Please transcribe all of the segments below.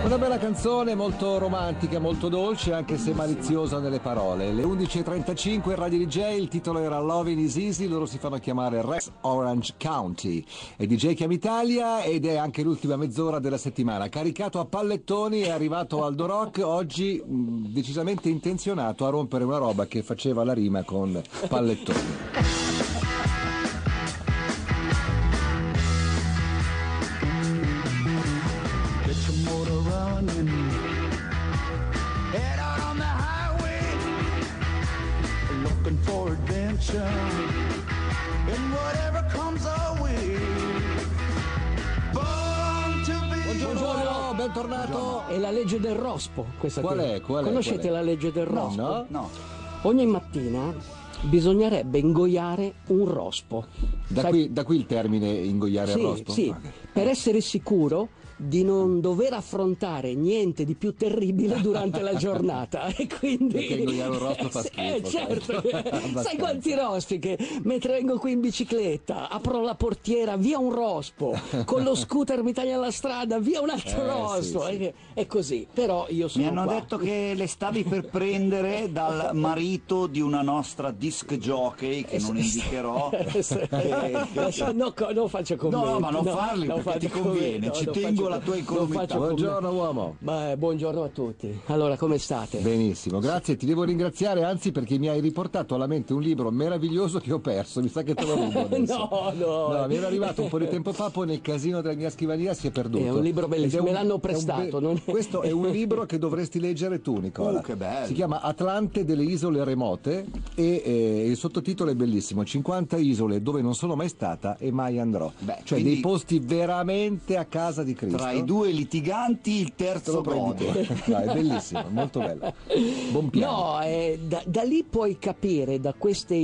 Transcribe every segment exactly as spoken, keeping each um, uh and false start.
Una bella canzone, molto romantica, molto dolce, anche se maliziosa nelle parole. Le undici e trentacinque, Radio D J, il titolo era Lovin' is Easy, loro si fanno chiamare Rex Orange County. È D J Chiama Italia ed è anche l'ultima mezz'ora della settimana. Caricato a pallettoni, è arrivato Aldo Rock, oggi mh, decisamente intenzionato a rompere una roba che faceva la rima con pallettoni. Buongiorno, bentornato. È la legge del rospo questa. Qual qui. è? Qual è? Conoscete Qual è? la legge del rospo? No, no. Ogni mattina bisognerebbe ingoiare un rospo. Da, Sai... qui, da qui il termine ingoiare sì, il rospo? Sì, okay. Per essere sicuro di non dover affrontare niente di più terribile durante la giornata. E quindi perché ingoiare un rospo fa schifo. Eh, certo. Sai quanti rospi che mentre vengo qui in bicicletta apro la portiera, via un rospo, con lo scooter mi taglio la strada, via un altro eh, rospo, sì, sì. è così. Però io sono mi hanno qua. detto che le stavi per prendere dal marito di una nostra disc jockey che non indicherò. Lascia, no, non faccio commenti. No, ma non no, farli non perché ti conviene, no, ci non tengo faccio, la tua incolumità. Buongiorno uomo. Beh, buongiorno a tutti. Allora, come state? Benissimo, grazie, ti devo ringraziare anzi perché mi hai riportato alla mente un libro meraviglioso che ho perso, mi sa che te lo rubo adesso. no, no. No, mi era arrivato un po' di tempo fa, poi nel casino della mia scrivania si è perduto. È un libro bellissimo, un, me l'hanno prestato. È non è... Questo è un libro che dovresti leggere tu, Nicola. Uh, che bello. Si chiama Atlante delle isole remote e eh, il sottotitolo è bellissimo, cinquanta isole dove non sono mai stata e mai andrò. Beh, cioè dei posti veramente a casa di Cristo. Tra i due litiganti il terzo gode. No, è bellissimo, molto bello. Buon piano. No, eh, da, da lì puoi capire, da queste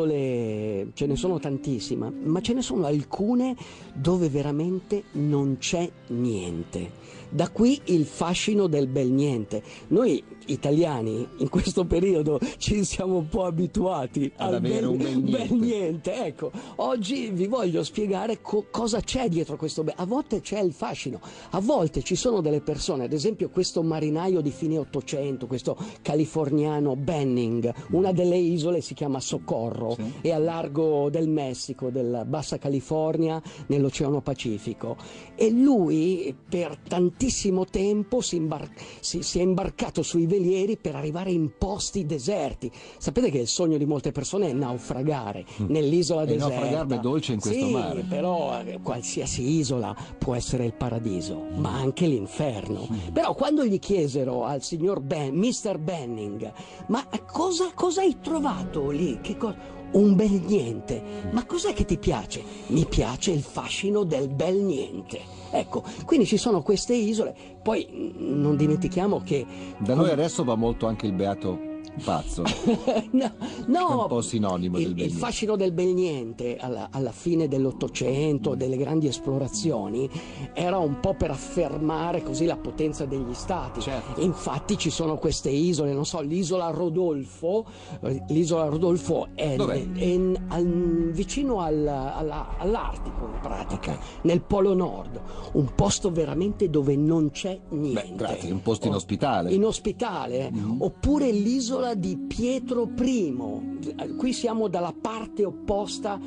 isole, ce ne sono tantissime, ma ce ne sono alcune dove veramente non c'è niente. Da qui il fascino del bel niente. Noi italiani in questo periodo ci siamo un po' abituati ad al avere bel, un bel niente. bel niente. Ecco, oggi vi voglio spiegare co- cosa c'è dietro questo bel. A volte c'è il fascino, a volte ci sono delle persone, ad esempio questo marinaio di fine Ottocento, questo californiano Benning, una delle isole si chiama Socorro, sì. È al largo del Messico, della Bassa California, nell'Oceano Pacifico, e lui per tantissimo tempo si, imbar- si, si è imbarcato sui velieri per arrivare in posti deserti. Sapete che il sogno di molte persone è naufragare mm. nell'isola e deserta. naufragarne dolce in questo sì, mare. Però eh, qualsiasi isola può essere il paradiso, ma anche l'inferno. Mm. Però quando gli chiesero al signor Ben, mister Benning, ma cosa, cosa hai trovato lì? Che cosa? Un bel niente. Ma cos'è che ti piace? Mi piace il fascino del bel niente. Ecco, quindi ci sono queste isole, poi non dimentichiamo che... Da noi adesso va molto anche il beato pazzo. no, no, è un po' sinonimo il, del bel il niente. fascino del bel niente alla, alla fine dell'Ottocento, delle grandi esplorazioni, era un po' per affermare così la potenza degli stati. Certo. Infatti ci sono queste isole, non so, l'isola Rodolfo, l'isola Rodolfo è, Dov'è? è in, al, vicino al, alla, all'Artico in pratica, Okay. nel Polo Nord, un posto veramente dove non c'è niente. Beh, grazie, un posto inospitale. Inospitale, mm. Oppure l'isola di Pietro I. Qui siamo dalla parte opposta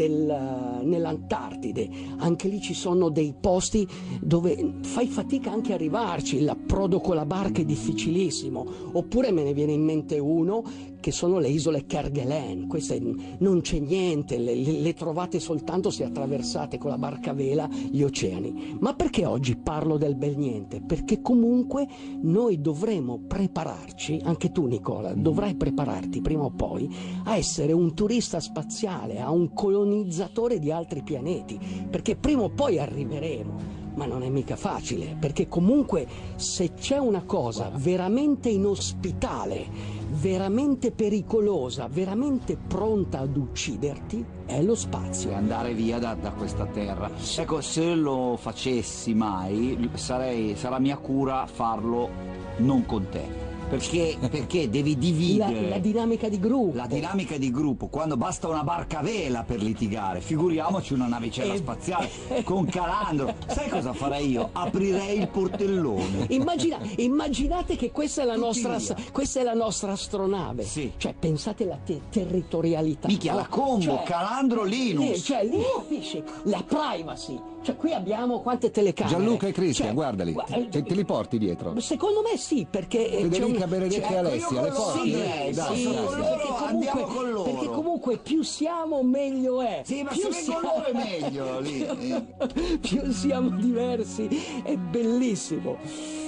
del, nell'Antartide. Anche lì ci sono dei posti dove fai fatica anche a arrivarci, l'approdo con la barca è difficilissimo. Oppure me ne viene in mente uno che sono le isole Kerguelen. Queste non c'è niente, le, le trovate soltanto se attraversate con la barca a vela gli oceani. Ma perché oggi parlo del bel niente? Perché comunque noi dovremo prepararci, anche tu Nicola, dovrai prepararti prima o poi a essere un turista spaziale, a un colonizzatore di altri pianeti, perché prima o poi arriveremo. Ma non è mica facile, perché comunque se c'è una cosa veramente inospitale, veramente pericolosa, veramente pronta ad ucciderti, è lo spazio. E andare via da, da questa terra. Ecco, se lo facessi mai, sarei, sarà mia cura farlo non con te. perché, perché devi La, dividere la dinamica di gruppo. la dinamica di gruppo, quando basta una barca a vela per litigare, figuriamoci una navicella Eh, spaziale con Calandro. Sai cosa farei io? Aprirei il portellone. Immagina- immaginate che questa è la Tutti nostra, via. questa è la nostra astronave. Sì. Cioè, pensate alla te- territorialità. Minchia, la combo, Cioè, Calandro Linus. lì, cioè, lì capisci? La privacy. Cioè, qui abbiamo quante telecamere. Gianluca e Cristian, Cioè, guardali, gua- eh, te, te li porti dietro. Secondo me sì, perché eh, c'è Federica, un- Benedetta c'è- e Alessia, le ecco, io con porti? loro Sì, andrei, dai, sì, con dai. loro, perché comunque, andiamo con loro. perché comunque più siamo meglio è. Sì, ma più se vengono loro è meglio lì. più siamo diversi, è bellissimo.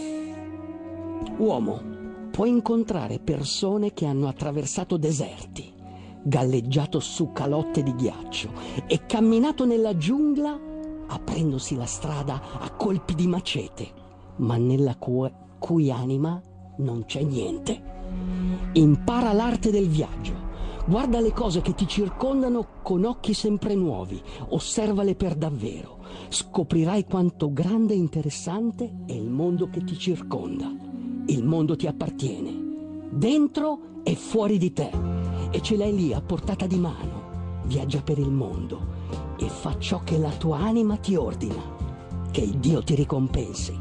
Uomo, puoi incontrare persone che hanno attraversato deserti, galleggiato su calotte di ghiaccio e camminato nella giungla aprendosi la strada a colpi di macete, ma nella cu- cui anima non c'è niente. Impara l'arte del viaggio. Guarda le cose che ti circondano con occhi sempre nuovi, osservale per davvero. Scoprirai quanto grande e interessante è il mondo che ti circonda. Il mondo ti appartiene, dentro e fuori di te, e ce l'hai lì a portata di mano. Viaggia per il mondo e fa ciò che la tua anima ti ordina. Che il Dio ti ricompensi.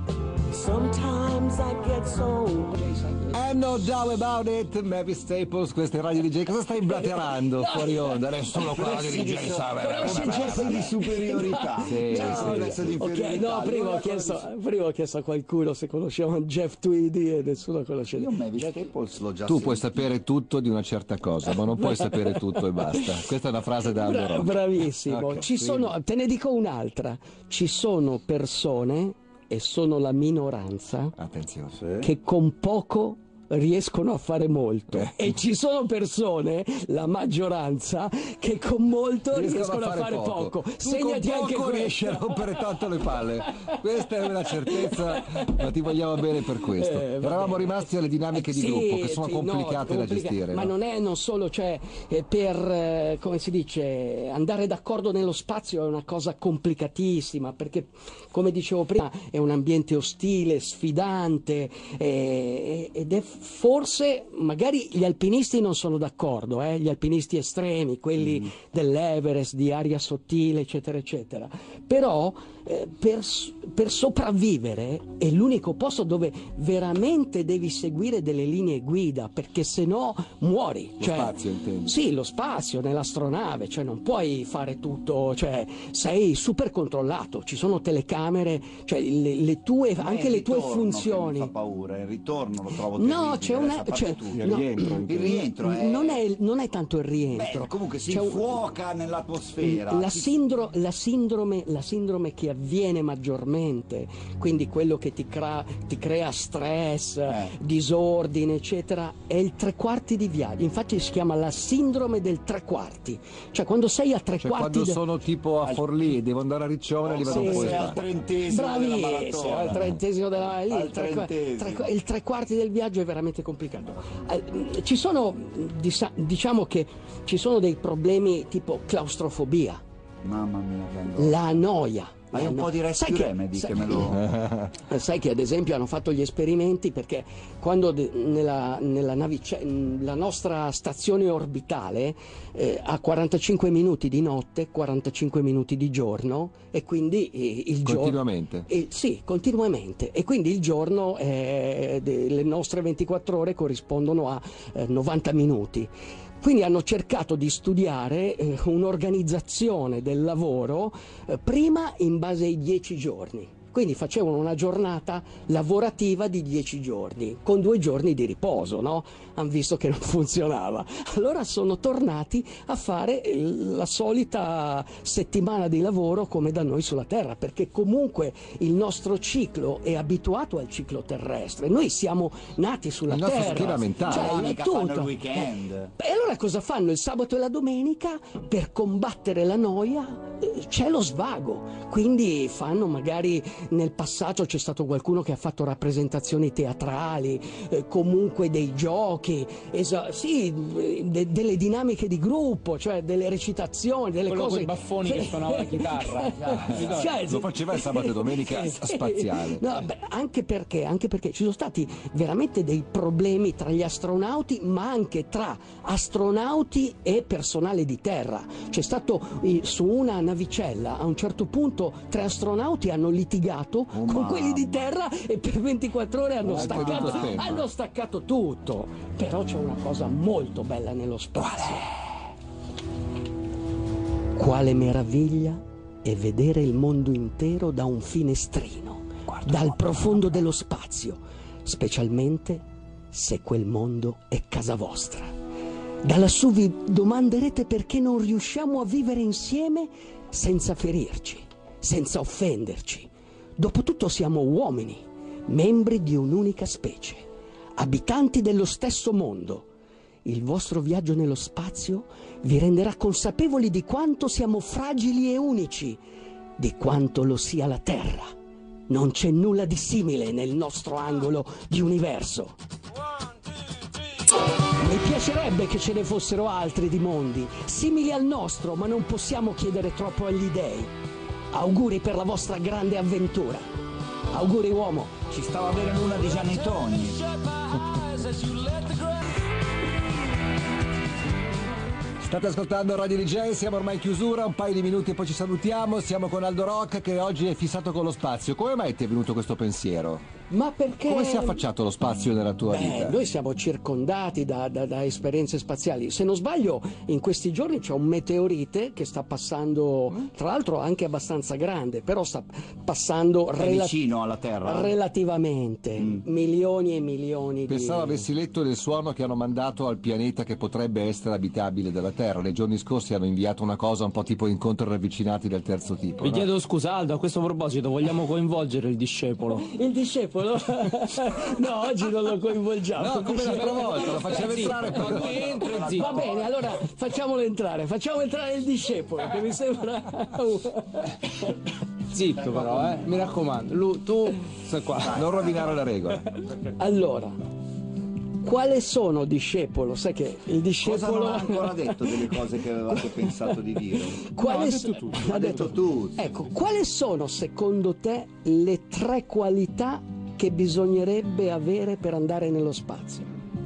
Sometimes I get so And no doubt about it, Mavis Staples, questa è Radio D J. Cosa stai blaterando fuori onda? Nessuno qua Radio D J sa. Complesso di superiorità. Sì, C'è un sì. complesso di Ok, inferiorità. no, prima ho, chiesto, prima ho chiesto a qualcuno se conoscevano Jeff Tweedy e nessuno conosceva. Io Mavis Staples l'ho già Tu puoi sentito. sapere tutto di una certa cosa, ma non puoi sapere tutto e basta. Questa è una frase da Aldo Bra- Rock. bravissimo. Ok, Ci quindi- sono, te ne dico un'altra. Ci sono persone, e sono la minoranza, Attenzione. che con poco riescono a fare molto, Eh. e ci sono persone, la maggioranza, che con molto riescono, a fare, poco. Tu Segnati con anche poco questo. riesci a rompere tanto le palle. Questa è una certezza, ma ti vogliamo bene per questo. Eh, va Eravamo bene. rimasti alle dinamiche di Sì, gruppo, che sono sì, no, complicate da complica- gestire. Ma no? non è non solo, cioè, eh, per, eh, come si dice, andare d'accordo nello spazio è una cosa complicatissima, perché, come dicevo prima, è un ambiente ostile, sfidante, eh, ed è forse, magari gli alpinisti non sono d'accordo, eh, gli alpinisti estremi, quelli Mm. dell'Everest, di aria sottile, eccetera, eccetera. Però eh, per, s- per sopravvivere è l'unico posto dove veramente devi seguire delle linee guida, perché se no muori. Lo spazio, intendi? Sì, lo spazio nell'astronave, cioè non puoi fare tutto, cioè sei super controllato, ci sono telecamere, cioè le, le tue, Ma è anche il le tue ritorno che funzioni. mi fa paura, il ritorno lo trovo No, terribile, c'è una. a parte C'è, tutto. Il no, rientro, Il intendi? rientro è... non, è, non è tanto il rientro. Beh, comunque si C'è un- infuoca nell'atmosfera. La, Ci- sindro- la sindrome, la sindrome che avviene maggiormente, quindi quello che ti, crea, ti crea stress, Eh. disordine, eccetera, è il tre quarti di viaggio. Infatti si chiama la sindrome del tre quarti. Cioè quando sei a tre Cioè, quarti quando de- sono tipo a Forlì e devo andare a Riccione, lì vado Sì, un po' in sì, al là. trentesimo della Bravissimo, maratona. al trentesimo della lì, Al il, tre, qua- trentesimo. tre- il tre quarti del viaggio è veramente complicato. Eh, ci sono, disa- diciamo che ci sono dei problemi tipo claustrofobia, Mamma mia, che angoscia. la noia. Hai la un no- po' di Sai rescue che- remedy sai- che me lo... Sai che ad esempio hanno fatto gli esperimenti perché quando de- nella, nella navice- la nostra stazione orbitale eh, ha quarantacinque minuti di notte, quarantacinque minuti di giorno, e quindi eh, il giorno... Continuamente. Eh, sì, continuamente, e quindi il giorno, eh, de- le nostre ventiquattro ore corrispondono a eh, novanta minuti. Quindi hanno cercato di studiare eh, un'organizzazione del lavoro eh, prima in base ai dieci giorni. Quindi facevano una giornata lavorativa di dieci giorni, con due giorni di riposo, no? Hanno visto che non funzionava. Allora sono tornati a fare eh, la solita settimana di lavoro come da noi sulla Terra, perché comunque il nostro ciclo è abituato al ciclo terrestre. Noi siamo nati sulla Il nostro Terra. schema mentale. Cioè, Ah, è mica tutto. fanno il weekend. Eh, E allora cosa fanno il sabato e la domenica per combattere la noia? eh, c'è lo svago, quindi fanno magari, nel passato c'è stato qualcuno che ha fatto rappresentazioni teatrali, eh, comunque dei giochi, esa- sì, de- delle dinamiche di gruppo, cioè delle recitazioni, delle Quello cose... coi baffoni che suonava la chitarra. Cioè, Lo faceva il sabato e domenica sì, spaziale. no, beh, anche perché, anche perché ci sono stati veramente dei problemi tra gli astronauti, ma anche tra astronauti e personale di terra. C'è stato eh, su una navicella, a un certo punto tre astronauti hanno litigato Oh, con mamma. quelli di terra e per ventiquattro ore hanno Anche staccato, tutto il tempo. hanno staccato tutto. Però c'è una cosa molto bella nello spazio. Quale meraviglia è vedere il mondo intero da un finestrino, dal profondo dello spazio, specialmente se quel mondo è casa vostra. Da lassù vi domanderete perché non riusciamo a vivere insieme senza ferirci, senza offenderci. Dopotutto siamo uomini, membri di un'unica specie, abitanti dello stesso mondo. Il vostro viaggio nello spazio vi renderà consapevoli di quanto siamo fragili e unici, di quanto lo sia la Terra. Non c'è nulla di simile nel nostro angolo di universo. Mi piacerebbe che ce ne fossero altri di mondi, simili al nostro, ma non possiamo chiedere troppo agli dèi. Auguri per la vostra grande avventura. Auguri, uomo. Ci stava bene l'una di Gianni Togni. State ascoltando Radio D J, siamo ormai in chiusura, un paio di minuti e poi ci salutiamo. Siamo con Aldo Rock che oggi è fissato con lo spazio. Come mai ti è venuto questo pensiero? Ma perché... Come si è affacciato lo spazio nella tua Beh, vita? noi siamo circondati da, da- da esperienze spaziali. Se non sbaglio, in questi giorni c'è un meteorite che sta passando, tra l'altro anche abbastanza grande, però sta passando È rela- vicino alla Terra. relativamente, milioni e milioni Pensavo di... avessi letto del suono che hanno mandato al pianeta che potrebbe essere abitabile della Terra. Nei giorni scorsi hanno inviato una cosa un po' tipo incontri ravvicinati del terzo tipo. Vi no? chiedo scusa Aldo, a questo proposito vogliamo coinvolgere il discepolo? Il discepolo? No, oggi non lo coinvolgiamo. No, come l'altra volta, lo facciamo Zitto, entrare no, poi. lui entra e zitto. Va bene, allora facciamolo entrare, facciamo entrare il discepolo, che mi sembra... Zitto però, eh, mi raccomando. Lu, tu stai qua. Non rovinare le regole. Allora, quale sono discepolo? Sai che il Cosa non discepolo... ha ancora detto delle cose che avevate pensato di dire? Quale No, ha so- detto tutto. ha Ha detto tu. Ecco, quali sono secondo te le tre qualità che bisognerebbe avere per andare nello spazio?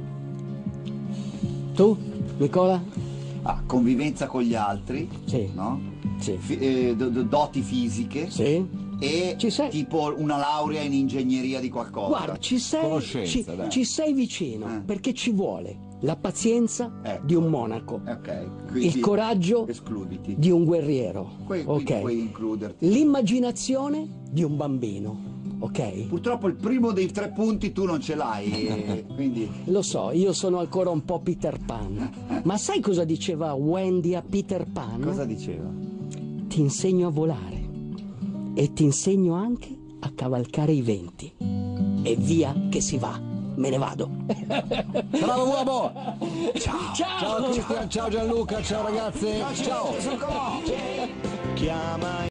Tu, Nicola? Ah, convivenza con gli altri, Sì. no? Sì. Fi- eh, do- do- doti fisiche Sì? e Ci sei? tipo una laurea in ingegneria di qualcosa. Guarda, ci sei, Conoscenza, ci, dai. ci sei vicino, Eh. perché ci vuole la pazienza Ecco. di un monaco, Ok, quindi il coraggio escluditi. di un guerriero, Que- quindi ok? puoi includerti. L'immaginazione di un bambino, ok? Purtroppo il primo dei tre punti tu non ce l'hai, e quindi Lo so, io sono ancora un po' Peter Pan, ma sai cosa diceva Wendy a Peter Pan? cosa diceva? Ti insegno a volare e ti insegno anche a cavalcare i venti. E via che si va, me ne vado. Bravo uomo! Ciao! Ciao Cristian, ciao Gianluca, ciao ragazze, ciao! Chiama